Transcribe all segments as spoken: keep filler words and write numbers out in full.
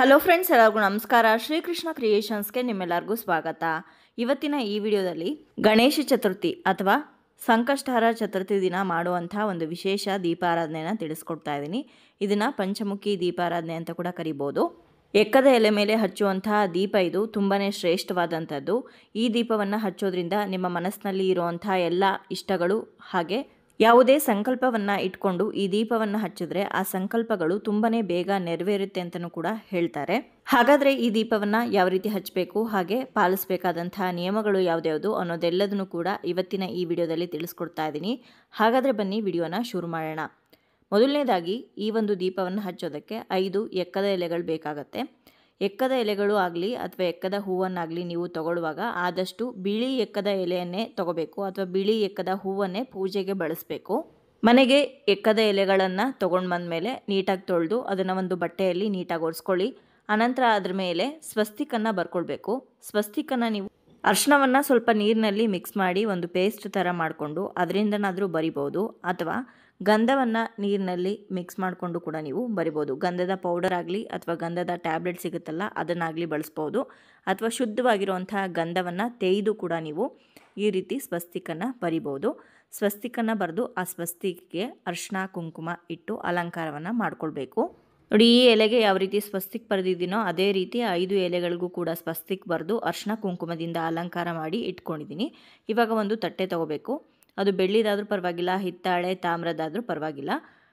Hello friends, ಎಲ್ಲರಿಗೂ ನಮಸ್ಕಾರ. ಶ್ರೀಕೃಷ್ಣ ಕ್ರಿಯೇಷನ್ಸ್ಗೆ ನಿಮ್ಮೆಲ್ಲರಿಗೂ ಸ್ವಾಗತ. ಇವತ್ತಿನ ಈ ವಿಡಿಯೋದಲ್ಲಿ ಗಣೇಶ ಚತುರ್ಥಿ ಅಥವಾ ಸಂಕಷ್ಟಹರ ಚತುರ್ಥಿ ದಿನ ಮಾಡುವಂಥ ಒಂದು ವಿಶೇಷ ದೀಪಾರಾಧನೆಯನ್ನು ತಿಳಿಸ್ಕೊಡ್ತಾ ಇದ್ದೀನಿ. ಇದನ್ನು ಪಂಚಮುಖಿ ದೀಪಾರಾಧನೆ ಅಂತ ಕೂಡ ಕರಿಬೋದು. ಎಕ್ಕದ ಎಲೆ ಮೇಲೆ ಹಚ್ಚುವಂತಹ ದೀಪ ಇದು ತುಂಬಾ ಶ್ರೇಷ್ಠವಾದಂಥದ್ದು. ಈ ದೀಪವನ್ನು ಹಚ್ಚೋದ್ರಿಂದ ನಿಮ್ಮ ಮನಸ್ಸಿನಲ್ಲಿ ಇರುವಂಥ ಎಲ್ಲ ಇಷ್ಟಗಳು ಹಾಗೆ ಯಾವುದೇ ಸಂಕಲ್ಪವನ್ನು ಇಟ್ಕೊಂಡು ಈ ದೀಪವನ್ನು ಹಚ್ಚಿದ್ರೆ ಆ ಸಂಕಲ್ಪಗಳು ತುಂಬಾ ಬೇಗ ನೆರವೇರುತ್ತೆ ಅಂತಲೂ ಕೂಡ ಹೇಳ್ತಾರೆ. ಹಾಗಾದರೆ ಈ ದೀಪವನ್ನು ಯಾವ ರೀತಿ ಹಚ್ಚಬೇಕು, ಹಾಗೆ ಪಾಲಿಸಬೇಕಾದಂತಹ ನಿಯಮಗಳು ಯಾವುದ್ಯಾವುದು ಅನ್ನೋದೆಲ್ಲದನ್ನು ಕೂಡ ಇವತ್ತಿನ ಈ ವಿಡಿಯೋದಲ್ಲಿ ತಿಳಿಸ್ಕೊಡ್ತಾ ಇದ್ದೀನಿ. ಹಾಗಾದರೆ ಬನ್ನಿ ವಿಡಿಯೋನ ಶುರು ಮಾಡೋಣ. ಮೊದಲನೇದಾಗಿ ಈ ಒಂದು ದೀಪವನ್ನು ಹಚ್ಚೋದಕ್ಕೆ ಐದು ಎಕ್ಕದ ಎಲೆಗಳು ಬೇಕಾಗತ್ತೆ. ಎಕ್ಕದ ಎಲೆಗಳು ಆಗಲಿ ಅಥವಾ ಎಕ್ಕದ ಹೂವನ್ನಾಗಲಿ ನೀವು ತಗೊಳ್ಳುವಾಗ ಆದಷ್ಟು ಬಿಳಿ ಎಕ್ಕದ ಎಲೆಯನ್ನೇ ತಗೋಬೇಕು ಅಥವಾ ಬಿಳಿ ಎಕ್ಕದ ಹೂವನ್ನೇ ಪೂಜೆಗೆ ಬಳಸಬೇಕು. ಮನೆಗೆ ಎಕ್ಕದ ಎಲೆಗಳನ್ನು ತೊಗೊಂಡು ಬಂದಮೇಲೆ ನೀಟಾಗಿ ತೊಳೆದು ಅದನ್ನು ಒಂದು ಬಟ್ಟೆಯಲ್ಲಿ ನೀಟಾಗಿ ಒರೆಸ್ಕೊಳ್ಳಿ. ಅನಂತರ ಅದ್ರ ಮೇಲೆ ಸ್ವಸ್ತಿಕನ್ನು ಬರ್ಕೊಳ್ಬೇಕು. ಸ್ವಸ್ತಿಕನ್ನು ನೀವು ಅರ್ಶಿನವನ್ನು ಸ್ವಲ್ಪ ನೀರಿನಲ್ಲಿ ಮಿಕ್ಸ್ ಮಾಡಿ ಒಂದು ಪೇಸ್ಟ್ ಥರ ಮಾಡಿಕೊಂಡು ಅದರಿಂದನಾದರೂ ಬರಿಬೋದು, ಅಥವಾ ಗಂಧವನ್ನು ನೀರಿನಲ್ಲಿ ಮಿಕ್ಸ್ ಮಾಡಿಕೊಂಡು ಕೂಡ ನೀವು ಬರಿಬೋದು. ಗಂಧದ ಪೌಡರ್ ಆಗಲಿ ಅಥವಾ ಗಂಧದ ಟ್ಯಾಬ್ಲೆಟ್ ಸಿಗುತ್ತಲ್ಲ ಅದನ್ನಾಗಲಿ ಬಳಸ್ಬೋದು, ಅಥವಾ ಶುದ್ಧವಾಗಿರುವಂತಹ ಗಂಧವನ್ನು ತೆಗೆದು ಕೂಡ ನೀವು ಈ ರೀತಿ ಸ್ವಸ್ತಿಕನ್ನು ಬರಿಬೋದು. ಸ್ವಸ್ತಿಕನ್ನು ಬರೆದು ಆ ಸ್ವಸ್ತಿಕ್ಗೆ ಅರ್ಶಿನ ಕುಂಕುಮ ಇಟ್ಟು ಅಲಂಕಾರವನ್ನು ಮಾಡ್ಕೊಳ್ಬೇಕು. ನೋಡಿ, ಈ ಎಲೆಗೆ ಯಾವ ರೀತಿ ಸ್ವಸ್ತಿಕ್ ಬರೆದಿದ್ದೀನೋ ಅದೇ ರೀತಿ ಐದು ಎಲೆಗಳಿಗೂ ಕೂಡ ಸ್ವಸ್ತಿಕ್ ಬರೆದು ಅರ್ಶಿನ ಕುಂಕುಮದಿಂದ ಅಲಂಕಾರ ಮಾಡಿ ಇಟ್ಕೊಂಡಿದ್ದೀನಿ. ಇವಾಗ ಒಂದು ತಟ್ಟೆ ತೊಗೋಬೇಕು. ಅದು ಬೆಳ್ಳಿದಾದರೂ ಪರವಾಗಿಲ್ಲ, ಹಿತ್ತಾಳೆ ತಾಮ್ರದಾದರೂ ಪರವಾಗಿಲ್ಲ.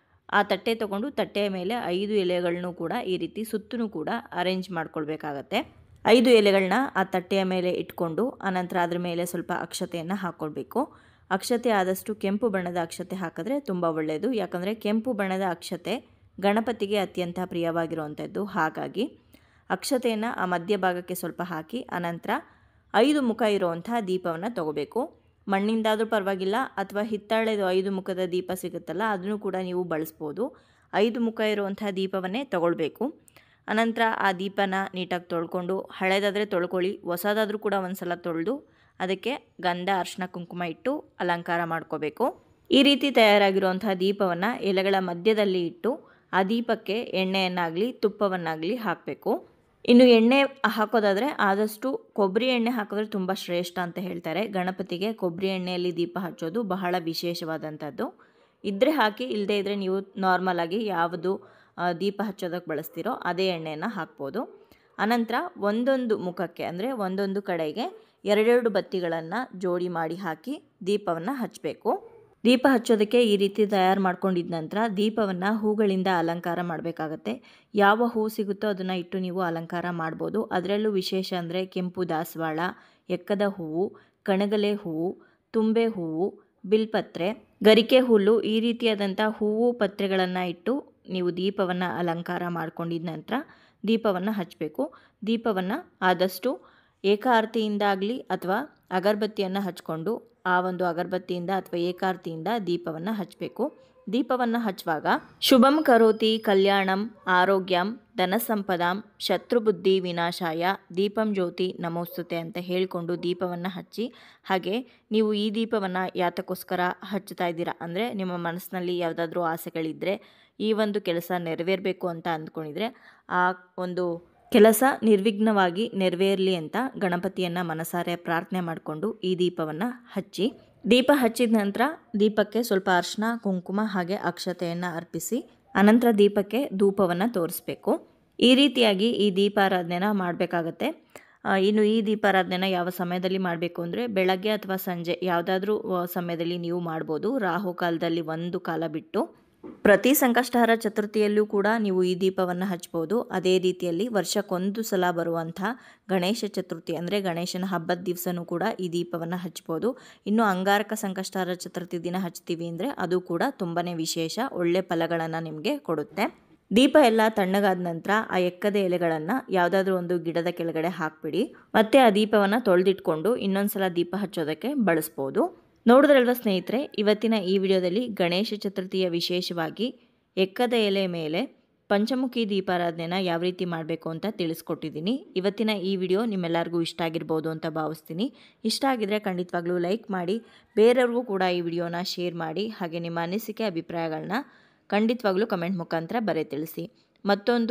ಆ ತಟ್ಟೆ ತೊಗೊಂಡು ತಟ್ಟೆಯ ಮೇಲೆ ಐದು ಎಲೆಗಳನ್ನೂ ಕೂಡ ಈ ರೀತಿ ಸುತ್ತಲೂ ಕೂಡ ಅರೇಂಜ್ ಮಾಡ್ಕೊಳ್ಬೇಕಾಗತ್ತೆ. ಐದು ಎಲೆಗಳನ್ನ ಆ ತಟ್ಟೆಯ ಮೇಲೆ ಇಟ್ಕೊಂಡು ಅನಂತರ ಅದ್ರ ಮೇಲೆ ಸ್ವಲ್ಪ ಅಕ್ಷತೆಯನ್ನು ಹಾಕ್ಕೊಳ್ಬೇಕು. ಅಕ್ಷತೆ ಆದಷ್ಟು ಕೆಂಪು ಬಣ್ಣದ ಅಕ್ಷತೆ ಹಾಕಿದ್ರೆ ತುಂಬ ಒಳ್ಳೆಯದು. ಯಾಕಂದರೆ ಕೆಂಪು ಬಣ್ಣದ ಅಕ್ಷತೆ ಗಣಪತಿಗೆ ಅತ್ಯಂತ ಪ್ರಿಯವಾಗಿರುವಂಥದ್ದು. ಹಾಗಾಗಿ ಅಕ್ಷತೆಯನ್ನು ಆ ಮಧ್ಯಭಾಗಕ್ಕೆ ಸ್ವಲ್ಪ ಹಾಕಿ ಅನಂತರ ಐದು ಮುಖ ಇರುವಂಥ ದೀಪವನ್ನು ತಗೋಬೇಕು. ಮಣ್ಣಿಂದಾದರೂ ಪರವಾಗಿಲ್ಲ ಅಥವಾ ಹಿತ್ತಾಳೆದು ಐದು ಮುಖದ ದೀಪ ಸಿಗುತ್ತಲ್ಲ ಅದನ್ನು ಕೂಡ ನೀವು ಬಳಸ್ಬೋದು. ಐದು ಮುಖ ಇರುವಂಥ ದೀಪವನ್ನೇ ತಗೊಳ್ಬೇಕು. ಅನಂತರ ಆ ದೀಪನ ನೀಟಾಗಿ ತೊಳ್ಕೊಂಡು, ಹಳೆದಾದರೆ ತೊಳ್ಕೊಳ್ಳಿ, ಹೊಸದಾದರೂ ಕೂಡ ಒಂದು ಸಲ ತೊಳೆದು ಅದಕ್ಕೆ ಗಂಧ ಅರ್ಶಿನ ಕುಂಕುಮ ಇಟ್ಟು ಅಲಂಕಾರ ಮಾಡ್ಕೋಬೇಕು. ಈ ರೀತಿ ತಯಾರಾಗಿರುವಂಥ ದೀಪವನ್ನು ಎಲೆಗಳ ಮಧ್ಯದಲ್ಲಿ ಇಟ್ಟು ಆ ದೀಪಕ್ಕೆ ಎಣ್ಣೆಯನ್ನಾಗಲಿ ತುಪ್ಪವನ್ನಾಗಲಿ ಹಾಕಬೇಕು. ಇನ್ನು ಎಣ್ಣೆ ಹಾಕೋದಾದರೆ ಆದಷ್ಟು ಕೊಬ್ಬರಿ ಎಣ್ಣೆ ಹಾಕಿದ್ರೆ ತುಂಬ ಶ್ರೇಷ್ಠ ಅಂತ ಹೇಳ್ತಾರೆ. ಗಣಪತಿಗೆ ಕೊಬ್ಬರಿ ಎಣ್ಣೆಯಲ್ಲಿ ದೀಪ ಹಚ್ಚೋದು ಬಹಳ ವಿಶೇಷವಾದಂಥದ್ದು. ಇದ್ದರೆ ಹಾಕಿ, ಇಲ್ಲದೇ ಇದ್ದರೆ ನೀವು ನಾರ್ಮಲ್ ಆಗಿ ಯಾವುದು ದೀಪ ಹಚ್ಚೋದಕ್ಕೆ ಬಳಸ್ತೀರೋ ಅದೇ ಎಣ್ಣೆಯನ್ನು ಹಾಕ್ಬೋದು. ಅನಂತರ ಒಂದೊಂದು ಮುಖಕ್ಕೆ ಅಂದರೆ ಒಂದೊಂದು ಕಡೆಗೆ ಎರಡೆರಡು ಬತ್ತಿಗಳನ್ನು ಜೋಡಿ ಮಾಡಿ ಹಾಕಿ ದೀಪವನ್ನು ಹಚ್ಚಬೇಕು. ದೀಪ ಹಚ್ಚೋದಕ್ಕೆ ಈ ರೀತಿ ತಯಾರು ಮಾಡ್ಕೊಂಡಿದ್ದ ನಂತರ ದೀಪವನ್ನು ಹೂಗಳಿಂದ ಅಲಂಕಾರ ಮಾಡಬೇಕಾಗತ್ತೆ. ಯಾವ ಹೂ ಸಿಗುತ್ತೋ ಅದನ್ನು ಇಟ್ಟು ನೀವು ಅಲಂಕಾರ ಮಾಡ್ಬೋದು. ಅದರಲ್ಲೂ ವಿಶೇಷ ಅಂದರೆ ಕೆಂಪು ದಾಸವಾಳ, ಎಕ್ಕದ ಹೂವು, ಕಣಗಲೆ ಹೂವು, ತುಂಬೆ ಹೂವು, ಬಿಲ್ಪತ್ರೆ, ಗರಿಕೆ ಹುಲ್ಲು, ಈ ರೀತಿಯಾದಂಥ ಹೂವು ಪತ್ರೆಗಳನ್ನು ಇಟ್ಟು ನೀವು ದೀಪವನ್ನು ಅಲಂಕಾರ ಮಾಡ್ಕೊಂಡಿದ್ದ ನಂತರ ದೀಪವನ್ನು ಹಚ್ಚಬೇಕು. ದೀಪವನ್ನು ಆದಷ್ಟು ಏಕಾರತಿಯಿಂದಾಗಲಿ ಅಥವಾ ಅಗರಬತ್ತಿಯನ್ನು ಹಚ್ಕೊಂಡು ಆ ಒಂದು ಅಗರಬತ್ತಿಯಿಂದ ಅಥವಾ ಏಕಾರತಿಯಿಂದ ದೀಪವನ್ನು ಹಚ್ಚಬೇಕು. ದೀಪವನ್ನು ಹಚ್ಚುವಾಗ ಶುಭಂ ಕರೋತಿ ಕಲ್ಯಾಣಂ ಆರೋಗ್ಯಂ ಧನಸಂಪದಾಂ ಶತ್ರುಬುದ್ಧಿ ವಿನಾಶಾಯ ದೀಪಂ ಜ್ಯೋತಿ ನಮೋಸ್ತುತೆ ಅಂತ ಹೇಳಿಕೊಂಡು ದೀಪವನ್ನು ಹಚ್ಚಿ, ಹಾಗೆ ನೀವು ಈ ದೀಪವನ್ನು ಯಾತಕ್ಕೋಸ್ಕರ ಹಚ್ಚುತ್ತಾ ಇದ್ದೀರಾ ಅಂದರೆ ನಿಮ್ಮ ಮನಸ್ಸಿನಲ್ಲಿ ಯಾವುದಾದ್ರೂ ಆಸೆಗಳಿದ್ದರೆ, ಈ ಒಂದು ಕೆಲಸ ನೆರವೇರಬೇಕು ಅಂತ ಅಂದ್ಕೊಂಡಿದ್ರೆ ಆ ಒಂದು ಕೆಲಸ ನಿರ್ವಿಘ್ನವಾಗಿ ನೆರವೇರಲಿ ಅಂತ ಗಣಪತಿಯನ್ನು ಮನಸಾರೆ ಪ್ರಾರ್ಥನೆ ಮಾಡಿಕೊಂಡು ಈ ದೀಪವನ್ನು ಹಚ್ಚಿ, ದೀಪ ಹಚ್ಚಿದ ನಂತರ ದೀಪಕ್ಕೆ ಸ್ವಲ್ಪ ಅರ್ಶಿನ ಕುಂಕುಮ ಹಾಗೆ ಅಕ್ಷತೆಯನ್ನು ಅರ್ಪಿಸಿ ಅನಂತರ ದೀಪಕ್ಕೆ ಧೂಪವನ್ನು ತೋರಿಸ್ಬೇಕು. ಈ ರೀತಿಯಾಗಿ ಈ ದೀಪಾರಾಧನೆನ ಮಾಡಬೇಕಾಗತ್ತೆ. ಇನ್ನು ಈ ದೀಪಾರಾಧನೆನ ಯಾವ ಸಮಯದಲ್ಲಿ ಮಾಡಬೇಕು ಅಂದರೆ ಬೆಳಗ್ಗೆ ಅಥವಾ ಸಂಜೆ ಯಾವುದಾದ್ರೂ ಸಮಯದಲ್ಲಿ ನೀವು ಮಾಡ್ಬೋದು. ರಾಹು ಕಾಲದಲ್ಲಿ ಒಂದು ಕಾಲ ಬಿಟ್ಟು ಪ್ರತಿ ಸಂಕಷ್ಟಹರ ಚತುರ್ಥಿಯಲ್ಲೂ ಕೂಡ ನೀವು ಈ ದೀಪವನ್ನು ಹಚ್ಬೋದು. ಅದೇ ರೀತಿಯಲ್ಲಿ ವರ್ಷಕ್ಕೊಂದು ಸಲ ಬರುವಂಥ ಗಣೇಶ ಚತುರ್ಥಿ ಅಂದರೆ ಗಣೇಶನ ಹಬ್ಬದ ದಿವಸನೂ ಕೂಡ ಈ ದೀಪವನ್ನು ಹಚ್ಬೋದು. ಇನ್ನು ಅಂಗಾರಕ ಸಂಕಷ್ಟಹರ ಚತುರ್ಥಿ ದಿನ ಹಚ್ತೀವಿ ಅಂದರೆ ಅದು ಕೂಡ ತುಂಬಾ ವಿಶೇಷ, ಒಳ್ಳೆ ಫಲಗಳನ್ನು ನಿಮಗೆ ಕೊಡುತ್ತೆ. ದೀಪ ಎಲ್ಲ ತಣ್ಣಗಾದ ನಂತರ ಆ ಎಕ್ಕದ ಎಲೆಗಳನ್ನು ಯಾವುದಾದ್ರೂ ಒಂದು ಗಿಡದ ಕೆಳಗಡೆ ಹಾಕಿಬಿಡಿ. ಮತ್ತೆ ಆ ದೀಪವನ್ನು ತೊಳೆದಿಟ್ಕೊಂಡು ಇನ್ನೊಂದು ಸಲ ದೀಪ ಹಚ್ಚೋದಕ್ಕೆ ಬಳಸ್ಬೋದು. ನೋಡಿದ್ರಲ್ವ ಸ್ನೇಹಿತರೆ, ಇವತ್ತಿನ ಈ ವಿಡಿಯೋದಲ್ಲಿ ಗಣೇಶ ಚತುರ್ಥಿಯ ವಿಶೇಷವಾಗಿ ಎಕ್ಕದ ಎಲೆ ಮೇಲೆ ಪಂಚಮುಖಿ ದೀಪಾರಾಧನೆನ ಯಾವ ರೀತಿ ಮಾಡಬೇಕು ಅಂತ ತಿಳಿಸ್ಕೊಟ್ಟಿದ್ದೀನಿ. ಇವತ್ತಿನ ಈ ವಿಡಿಯೋ ನಿಮ್ಮೆಲ್ಲರಿಗೂ ಇಷ್ಟ ಆಗಿರ್ಬೋದು ಅಂತ ಭಾವಿಸ್ತೀನಿ. ಇಷ್ಟ ಆಗಿದ್ರೆ ಖಂಡಿತವಾಗ್ಲೂ ಲೈಕ್ ಮಾಡಿ, ಬೇರೆಯವ್ರಿಗೂ ಕೂಡ ಈ ವಿಡಿಯೋನ ಶೇರ್ ಮಾಡಿ, ಹಾಗೆ ನಿಮ್ಮ ಅನಿಸಿಕೆ ಅಭಿಪ್ರಾಯಗಳನ್ನ ಖಂಡಿತವಾಗ್ಲೂ ಕಮೆಂಟ್ ಮುಖಾಂತರ ಬರೆ ತಿಳಿಸಿ. ಮತ್ತೊಂದು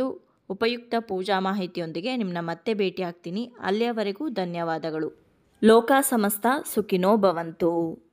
ಉಪಯುಕ್ತ ಪೂಜಾ ಮಾಹಿತಿಯೊಂದಿಗೆ ನಿಮ್ಮನ್ನ ಮತ್ತೆ ಭೇಟಿ ಆಗ್ತೀನಿ. ಅಲ್ಲಿಯವರೆಗೂ ಧನ್ಯವಾದಗಳು. ಲೋಕ ಸಮಸ್ತ ಸುಖಿನೋ ಭವಂತು.